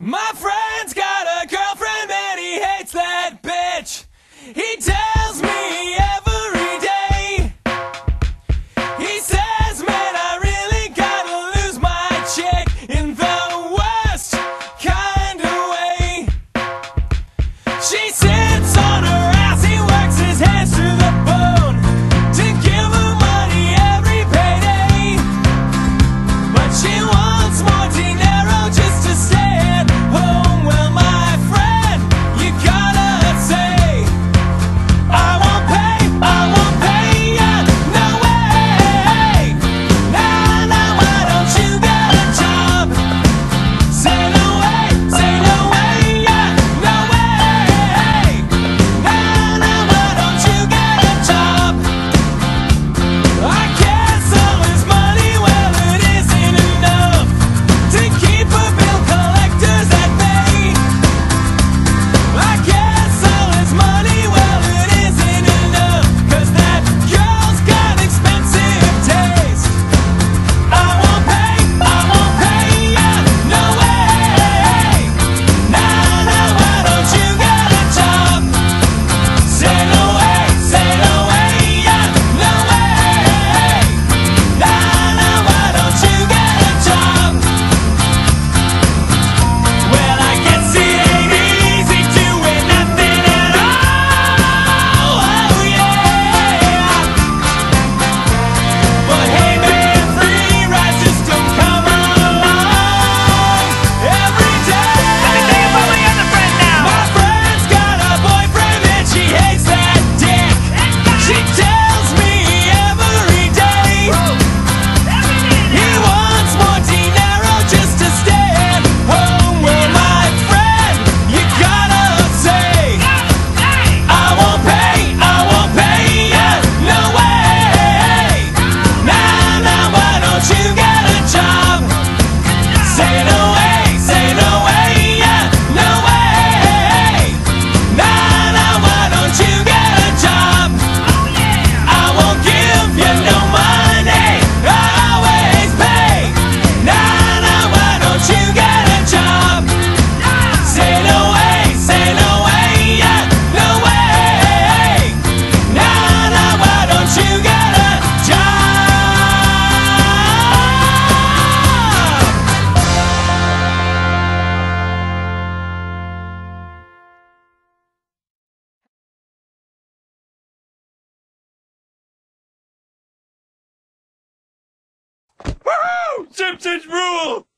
My friend's got a girlfriend and he hates that bitch. He tells me every day. He says, man, I really gotta lose my chick in the worst kind of way. She sits on her ass, he works his hands to the bone to give her money every payday. But she wants more dinero just to stay at home. Well, my friend, you gotta say, I won't pay ya, no way. Nah, nah, why don't you get a job? Say no way, yeah, no way. Nah, nah, why don't you get a job? I guess all his money, well, it isn't enough to keep her bill collectors at bay. I guess all his money, well, it isn't enough, 'cause that girl's got expensive taste. I won't pay ya, no way. Nah, nah, why don't you get a job? Say no way, yeah, no way. Nah, nah, why don't you get a job? Well, I guess it ain't easy doing nothing at all. Oh yeah. But hey man, free rides just don't come along every day. Let me tell you about my other friend now. My friend's got a boyfriend and she hates that dick. She tells me every day he wants more dinero just to stay at home. Well, my friend, you gotta say, I won't pay ya, no way. Nah, nah, why don't you get a job? Say no way, yeah, no way. Nah, nah, why don't you get a job? I won't give you no money, I always pay. Nah, nah, why don't you get a job? Say no way, yeah, no way. Nah, nah, why don't you get a job? Woohoo! Simpsons rule!